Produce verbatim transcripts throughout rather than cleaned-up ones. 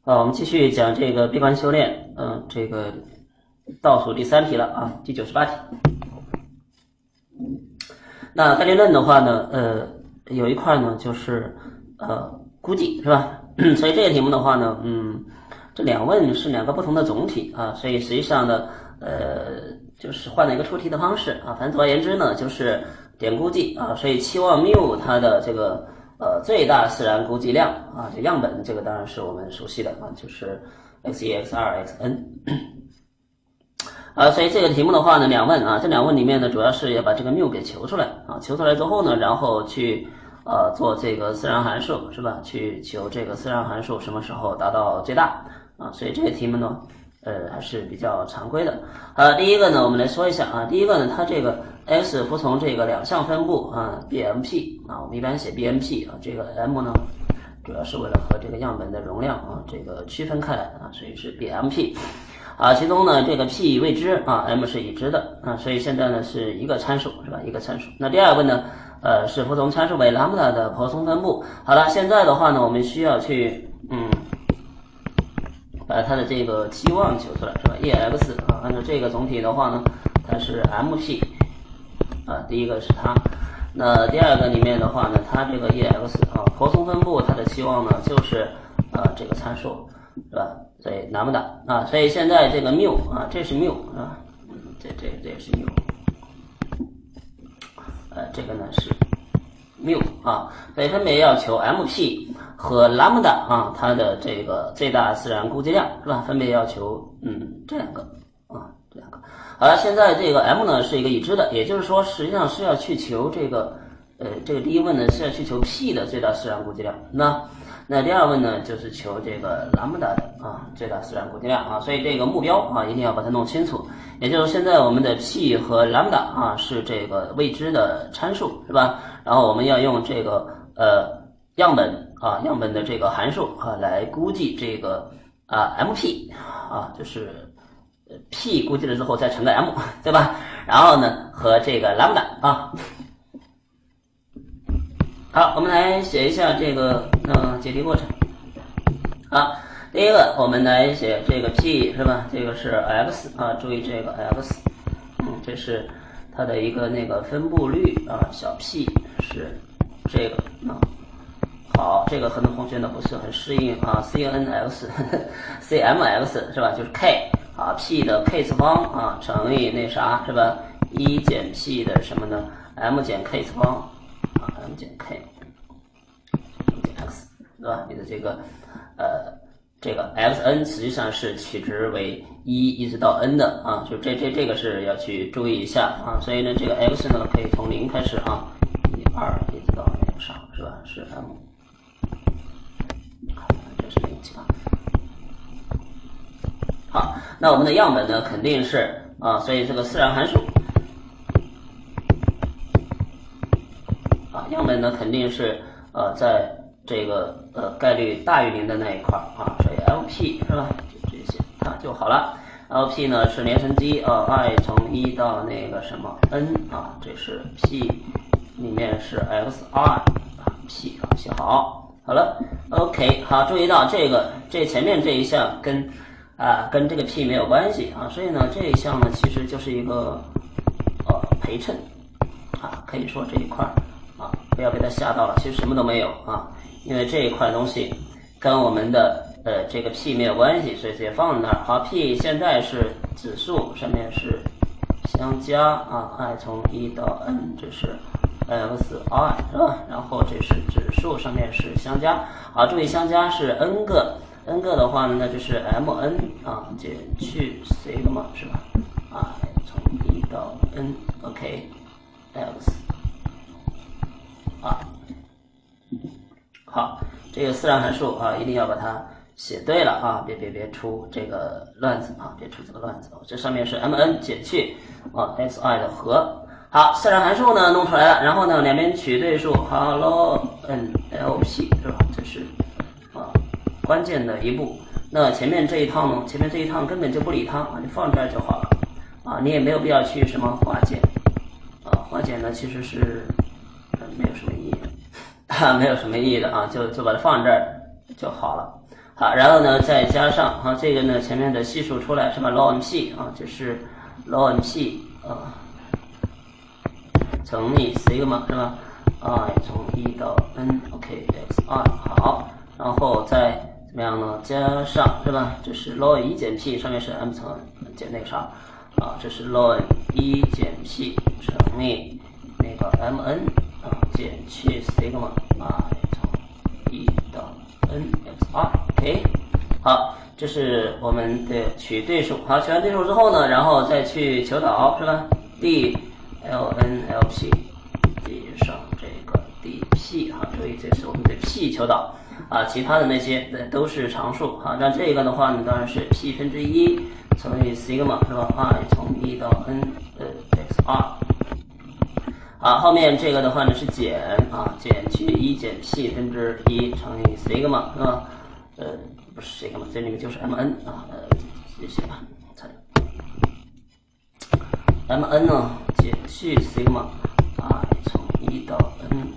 好，我们继续讲这个闭关修炼，嗯、呃，这个倒数第三题了啊，第九十八题。那概率论的话呢，呃，有一块呢就是呃估计是吧？所以这个题目的话呢，嗯，这两问是两个不同的总体啊，所以实际上呢，呃，就是换了一个出题的方式啊。反正总而言之呢，就是点估计啊，所以期望谬它的这个。呃，最大自然估计量啊，这样本这个当然是我们熟悉的啊，就是 x 一 x 二 x n 啊，所以这个题目的话呢，两问啊，这两问里面呢，主要是要把这个谬给求出来啊，求出来之后呢，然后去呃做这个自然函数是吧？去求这个自然函数什么时候达到最大啊？所以这个题目呢。呃，还是比较常规的。呃，第一个呢，我们来说一下啊，第一个呢，它这个 x 服从这个两项分布啊 ，B M P 啊，我们一般写 B M P 啊，这个 M 呢，主要是为了和这个样本的容量啊这个区分开来啊，所以是 B M P 啊，其中呢这个 P 未知啊 ，M 是已知的啊，所以现在呢是一个参数是吧？一个参数。那第二个呢，呃，是服从参数为 lambda 的泊松分布。好了，现在的话呢，我们需要去嗯。把它的这个期望求出来是吧 ？E X 啊，按照这个总体的话呢，它是 M P 啊，第一个是它。那第二个里面的话呢，它这个 E X 啊，泊松分布它的期望呢就是啊这个参数是吧？所以 lambda 啊，所以现在这个谬啊，这是谬啊，嗯，这这这也是谬，呃，这个呢是。谬啊，所以分别要求 M P 和 lambda 啊，它的这个最大自然估计量是吧？分别要求嗯这两个啊，这两个。好了，现在这个 M 呢是一个已知的，也就是说实际上是要去求这个呃这个第一问呢是要去求 P 的最大自然估计量，那那第二问呢就是求这个 lambda 的啊最大自然估计量啊，所以这个目标啊一定要把它弄清楚。也就是现在我们的 P 和 lambda 啊是这个未知的参数是吧？然后我们要用这个呃样本啊样本的这个函数啊来估计这个啊 M P 啊就是 P 估计了之后再乘个 M 对吧？然后呢和这个 lambda 啊。好，我们来写一下这个呃解题过程。好，第一个我们来写这个 P 是吧？这个是 x 啊，注意这个 x， 嗯，这是它的一个那个分布率啊，小 p 是这个啊。好，这个很多同学呢不是很适应啊 ，C N X C M X 是吧？就是 k 啊 ，p 的 k 次方啊乘以那啥是吧？一减 p 的什么呢 ？m 减 k 次方啊 ，m 减 k。减 x 对吧？你的这个呃这个 xn 实际上是取值为一一直到 n 的啊，就这这这个是要去注意一下啊。所以呢，这个 x 呢可以从零开始啊，一二一直到那个上是吧？是 m， 这是零七八。好，那我们的样本呢肯定是啊，所以这个自然函数啊，样本呢肯定是呃在。这个呃概率大于零的那一块啊，所以 L P 是吧？就这些它就好了。L P 呢是连乘积啊 ，i 从一到那个什么 n 啊，这是 P 里面是 x i 啊 P 啊，写好，好了 ，OK， 好，注意到这个这前面这一项跟啊跟这个 P 没有关系啊，所以呢这一项呢其实就是一个呃陪衬啊，可以说这一块啊不要被它吓到了，其实什么都没有啊。因为这一块东西跟我们的呃这个 P 没有关系，所以直接放在那儿。好 ，P 现在是指数，上面是相加啊 ，i 从一到 n， 这是 x i 是吧？然后这是指数，上面是相加。好，注意相加是 n 个 ，n 个的话呢，那就是 mn 啊减去 sigma 是吧？啊，从一到 n，OK，x 啊。好，这个自然函数啊，一定要把它写对了啊，别别别出这个乱子啊，别出这个乱子。这上面是 mn 减去啊 xi 的和。好，自然函数呢弄出来了，然后呢两边取对数，好 log n L P 是吧？这是啊关键的一步。那前面这一趟呢，前面这一趟根本就不理它啊，你放这儿就好了啊，你也没有必要去什么化简啊，化简呢其实是没有什么意义。没有什么意义的啊，就就把它放这儿就好了。 好，然后呢再加上啊这个呢前面的系数出来是吧 log p 啊就是 log p 啊乘以 sigma 是吧 i 从一到 n OK xi 好，然后再怎么样呢加上是吧这是 log 一减 p 上面是 m 乘减那个啥啊这是 log 一减 p 乘以那个 mn 啊减去 sigma i 从一到 n xi OK 好，这是我们的取对数。好，取完对数之后呢，然后再去求导是吧 d ln lp 地上这个 dp 哈，注意这是我们的 p 求导啊，其他的那些都是常数啊。那这个的话呢，当然是 p 分之一乘以 sigma 是吧 i 从一到 n 呃 xi。好，后面这个的话呢是减啊，减去一减 p 分之一乘以 sigma 是吧？呃，不是 sigma， 这里面就是 mn 啊，呃，写写吧，mn 呢减去 sigma i 从一到 n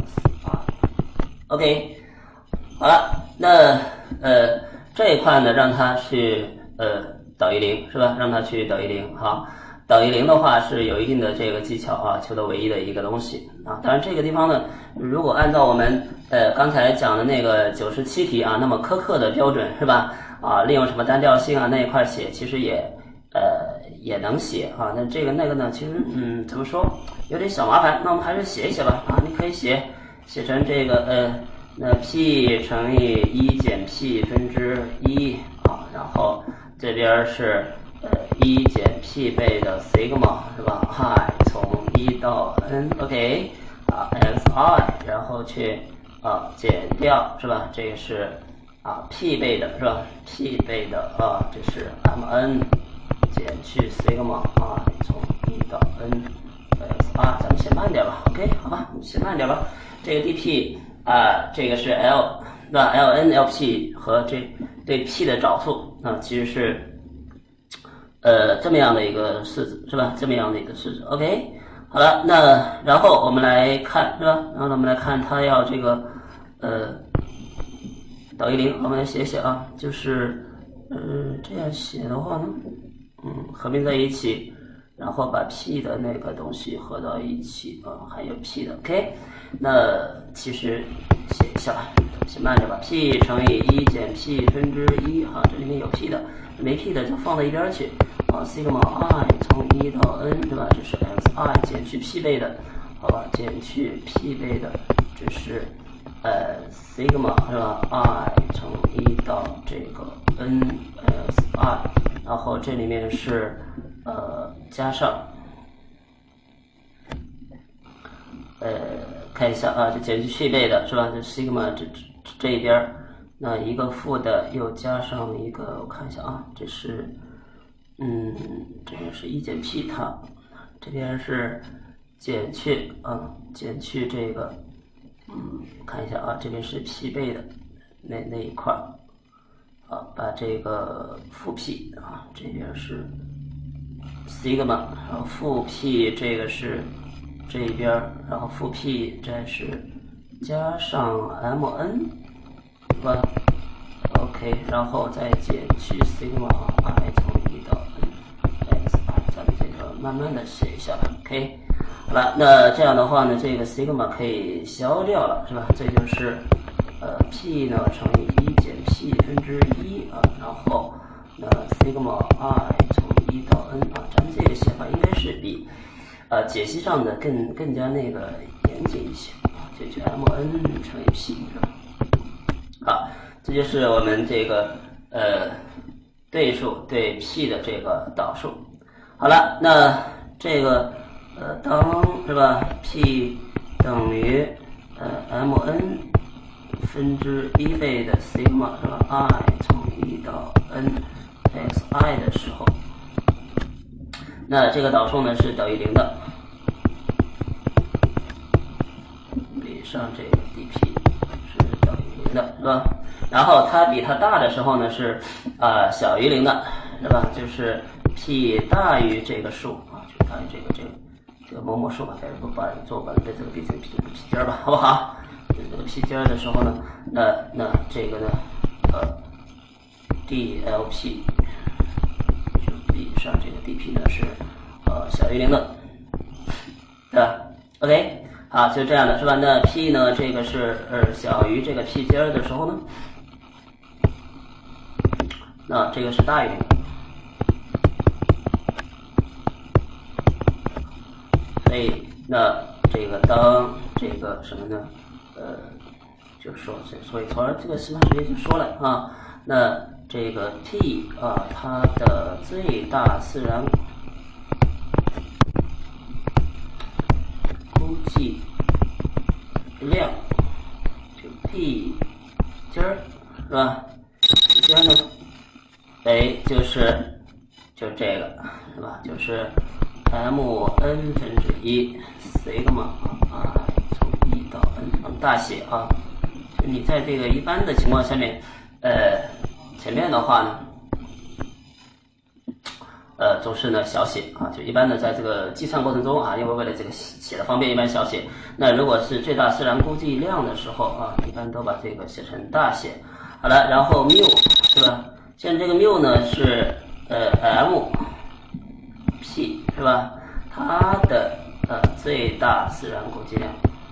xi。OK， 好了，那呃这一块呢让它去呃导于零是吧？让它去导于零，好。导于零的话是有一定的这个技巧啊，求得唯一的一个东西啊。当然这个地方呢，如果按照我们呃刚才讲的那个九十七题啊那么苛刻的标准是吧？啊，利用什么单调性啊那一块写，其实也呃也能写啊。那这个那个呢，其实嗯怎么说有点小麻烦，那我们还是写一写吧啊。你可以写写成这个呃那 p 乘以一减 p 分之一啊，然后这边是。呃，一减 p 倍的 sigma 是吧 ？i 从一到 n，OK 啊 xi， 然后去啊减掉是吧？这个是啊 p 倍的是吧 ？p 倍的啊，这是 mn 减去 sigma i 从一到 n，xi， 咱们写慢点吧 ，OK 好吧，你写慢点吧。这个 dp 啊，这个是 l 对吧 ？ln lp 和这对 p 的找数啊，其实是。呃，这么样的一个式子是吧？这么样的一个式子 ，OK， 好了，那然后我们来看是吧？然后我们来看它要这个呃导于零，我们来写写啊，就是呃这样写的话呢，嗯，合并在一起，然后把 p 的那个东西合到一起啊，还有 p 的 ，OK， 那其实写一下吧，写慢点吧 ，p 乘以一减 p 分之一哈，这里面有 p 的，没 p 的就放到一边去。啊 ，sigma i 从一到 n 对吧？这是 xi 减去 p 倍的，好吧？减去 p 倍的，这是呃 sigma 是吧 ？i 从一到这个 n xi， 然后这里面是呃加上呃看一下啊，就减去 p 倍的是吧？这 sigma 这这一边，那一个负的又加上一个，我看一下啊，这是。嗯，这边是一减 p 它，这边是减去啊，减去这个，嗯，看一下啊，这边是 p 倍的那那一块，好，把这个负 p 啊，这边是 sigma， 然后负 p 这个是这一边，然后负 p 这是加上 mn， 是吧 ？OK， 然后再减去 sigma i 从一到 n xi， 咱们这个慢慢的写一下吧 ，OK。好了，那这样的话呢，这个 sigma 可以消掉了，是吧？这就是呃 p 呢乘以一减 p 分之一啊，然后那 sigma i 从一到 n 啊，咱们这个写法应该是比呃解析上的更更加那个严谨一些啊，这就 mn 乘以 p 是吧？好。这就是我们这个呃对数对 p 的这个导数。好了，那这个呃当是吧 p 等于呃 mn 分之一倍的 sigma 是吧 i 从一到 n xi 的时候，那这个导数呢是等于零的，比上这个 dp 是等于零的，是吧？然后它比它大的时候呢是啊、呃、小于零的，是吧？就是 p 大于这个数啊，就大于这个这个这个某某数吧，还是不把做完这个 p 这个 p 这个 p 尖吧，好不好？这个 p 尖的时候呢，那那这个呢，呃 d l p 就比上这个 dp 呢是呃小于零的，对吧 ？OK， 好，就这样的是吧？那 p 呢，这个是呃小于这个 p 尖的时候呢，那这个是大于零的。所以那这个当这个什么呢？呃，就是说，所以从而这个司马直接就说了啊，那这个 t 啊，它的最大自然估计量就 p 尖儿是吧？p 尖呢，哎，就是就这个是吧？就是 m n 分之一 sigma i 从一到 n 大写啊。就你在这个一般的情况下面，呃，前面的话呢，呃，都是呢小写啊。就一般的在这个计算过程中啊，因为为了这个写的方便，一般小写。那如果是最大自然估计量的时候啊，一般都把这个写成大写。好了，然后 mu 是吧？现在这个 mu 呢是呃 m p 是吧？它的呃最大自然估计量，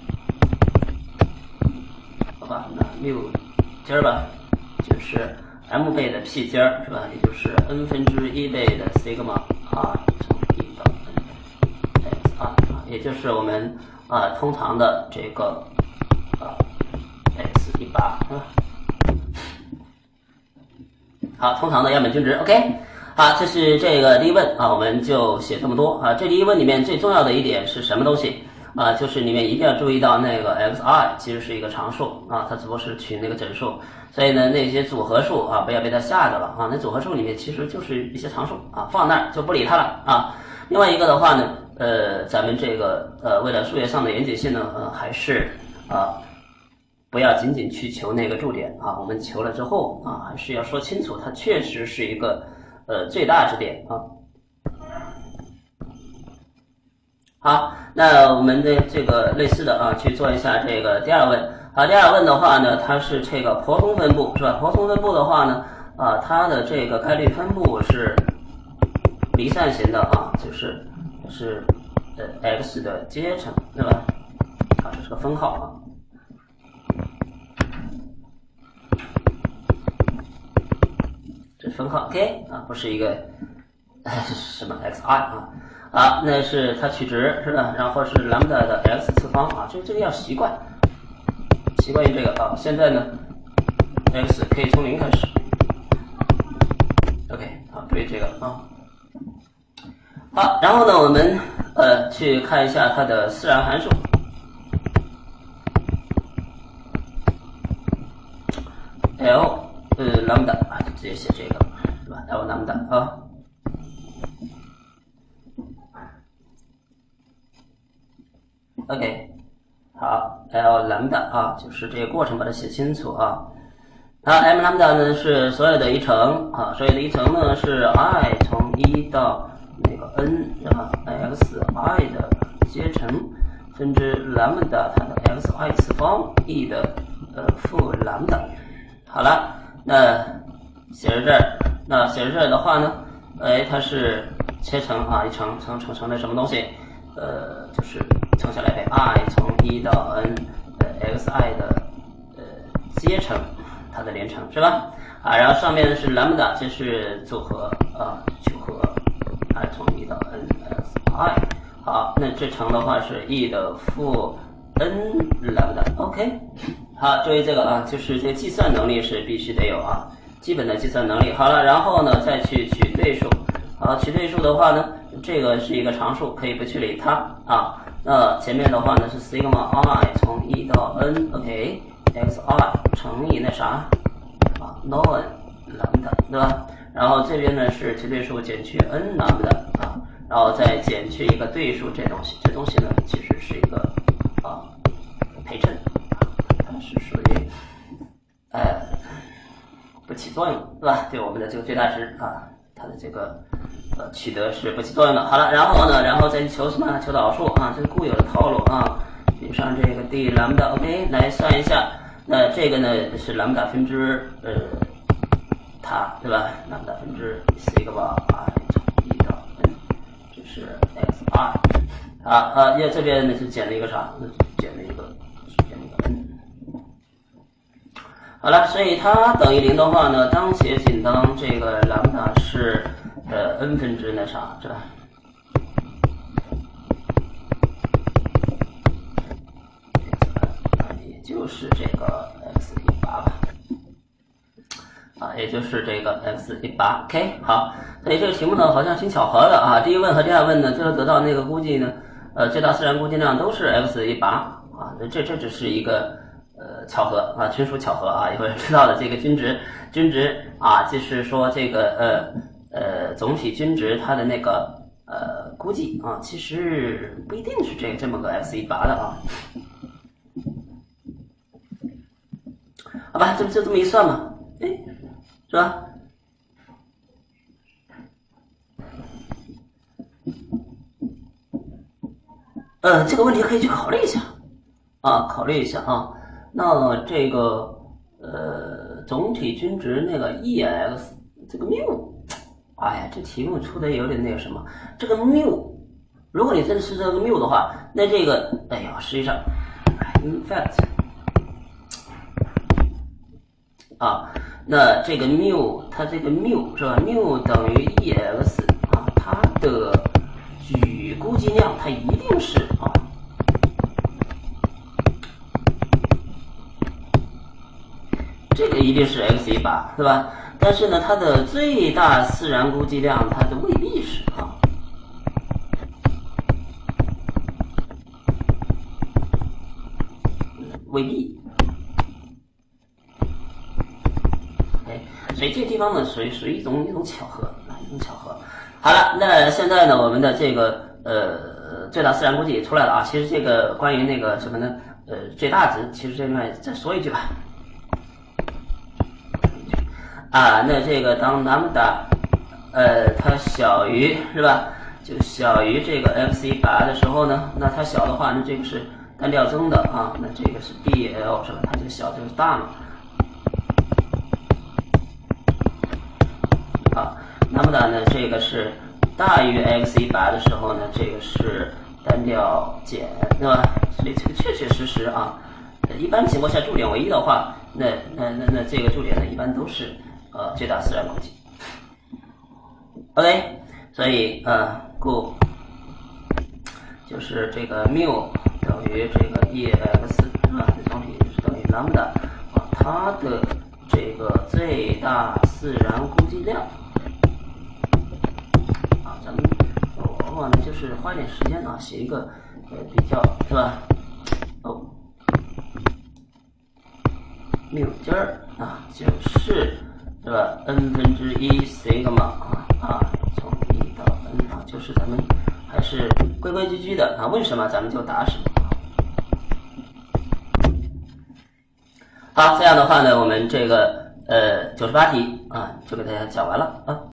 好吧？那 mu 尖儿吧，就是 m 倍的 p 尖儿是吧？也就是 n 分之一倍的 sigma r 从一到 n x r， 也就是我们啊、呃、通常的这个啊 x 一八是吧？好，通常的样本均值 ，OK。好，这是这个第一问啊，我们就写这么多啊。这第一问里面最重要的一点是什么东西啊？就是里面一定要注意到那个 xi 其实是一个常数啊，它只不过是取那个整数，所以呢那些组合数啊不要被它吓着了啊。那组合数里面其实就是一些常数啊，放那儿就不理它了啊。另外一个的话呢，呃，咱们这个呃为了数学上的严谨性呢，呃还是啊。不要仅仅去求那个驻点啊，我们求了之后啊，还是要说清楚，它确实是一个呃最大值点啊。好，那我们的这个类似的啊，去做一下这个第二问。好，第二问的话呢，它是这个泊松分布是吧？泊松分布的话呢，啊，它的这个概率分布是离散型的啊，就是是呃 x 的阶乘对吧？啊，这是个分号啊。这是分号 ，OK 啊，不是一个什么 xi 啊，啊，那是它取值是吧？然后是 lambda 的 x 次方啊，这这个要习惯，习惯于这个啊。现在呢 ，x 可以从零开始 ，OK 好，注意这个啊。好，然后呢，我们呃去看一下它的自然函数。L 呃 lambda 啊，就直接写这个是吧 ？L lambda 啊。OK， 好 ，L lambda 啊，就是这个过程把它写清楚啊。好 ，M lambda 呢是所有的一乘啊，所有的一乘呢是 i 从一到那个 n 啊 x i 的阶乘分之 lambda 它的 x i 次方 e 的呃负 lambda。好了，那写在这儿，那写在这儿的话呢，哎，它是切成啊，一乘乘乘乘的什么东西？呃，就是乘下来呗 ，i 从一到 n 呃 xi 的呃阶乘，它的连乘是吧？啊，然后上面是 lambda， 这是组合啊，九和 i 从一到 n xi。好，那这乘的话是 e 的负 n lambda，OK。好，注意这个啊，就是这个计算能力是必须得有啊，基本的计算能力。好了，然后呢再去取对数。好，取对数的话呢，这个是一个常数，可以不去理它啊。那前面的话呢是 sigma i 从一到 n，OK，xi 乘以那啥啊 ，non lambda 对吧？然后这边呢是取对数减去 n lambda 啊，然后再减去一个对数，这东西，这东西呢其实是一个啊陪衬。是属于呃不起作用，对吧？对我们的这个最大值啊，它的这个呃取得是不起作用的。好了，然后呢，然后再去求什么？求导数啊，这是固有的套路啊。比上这个 d lambda OK 来算一下，那这个呢是 lambda 分之呃它它，对吧？那么分之 sigma i 从一到 n， 这是 xi。啊啊，因为这边呢是减了一个啥？减了一个，减了一个 n。好了，所以它等于零的话呢，当且仅当这个兰姆达是呃 n 分之那啥，是吧？也就是这个 x 一八吧。啊，也就是这个 x 一八 ，OK， 好，所以这个题目呢好像挺巧合的啊。第一问和第二问呢，最后得到那个估计呢，呃，最大自然估计量都是 x 一八啊，这这只是一个呃巧合啊，纯属巧合啊。有人知道了这个均值，均值啊，就是说这个呃呃总体均值它的那个呃估计啊，其实不一定是这这么个 x 一八的啊。好吧，就就这么一算嘛，哎。是吧？呃，这个问题可以去考虑一下啊，考虑一下啊。那这个呃，总体均值那个 ex 这个谬，哎呀，这题目出的有点那个什么。这个谬，如果你真的是这个谬的话，那这个哎呀，实际上 in fact 啊。那这个谬，它这个谬是吧？谬等于 ex 啊，它的举估计量它一定是啊，这个一定是 x 一八是吧？但是呢，它的最大自然估计量它的未必是啊，未必。所以这个地方呢，属于属于一种一种巧合啊，一种巧合。好了，那现在呢，我们的这个呃最大自然估计也出来了啊。其实这个关于那个什么呢？呃，最大值，其实这边再说一句吧。啊，那这个当 lambda 呃它小于是吧？就小于这个 x 一八的时候呢，那它小的话呢，这个是单调增的啊，那这个是 dl 是吧？它这个小就是大嘛。啊，那么呢，这个是大于 x 一八的时候呢，这个是单调减，对吧？所以这个确确实实啊，一般情况下驻点为一的话，那那那那这个驻点呢，一般都是呃最大自然估计。OK， 所以呃，故就是这个谬等于这个 ex 是吧？总体是等于 lambda 啊，它的这个最大自然估计量。咱们往往呢就是花点时间啊，写一个呃比较是吧？哦，谬尖儿啊，就是是吧 ？n 分之一 sigma 啊啊，从一到 n 啊，就是咱们还是规规矩矩的啊，问什么咱们就答什么。好，这样的话呢，我们这个呃九十八题啊，就给大家讲完了啊。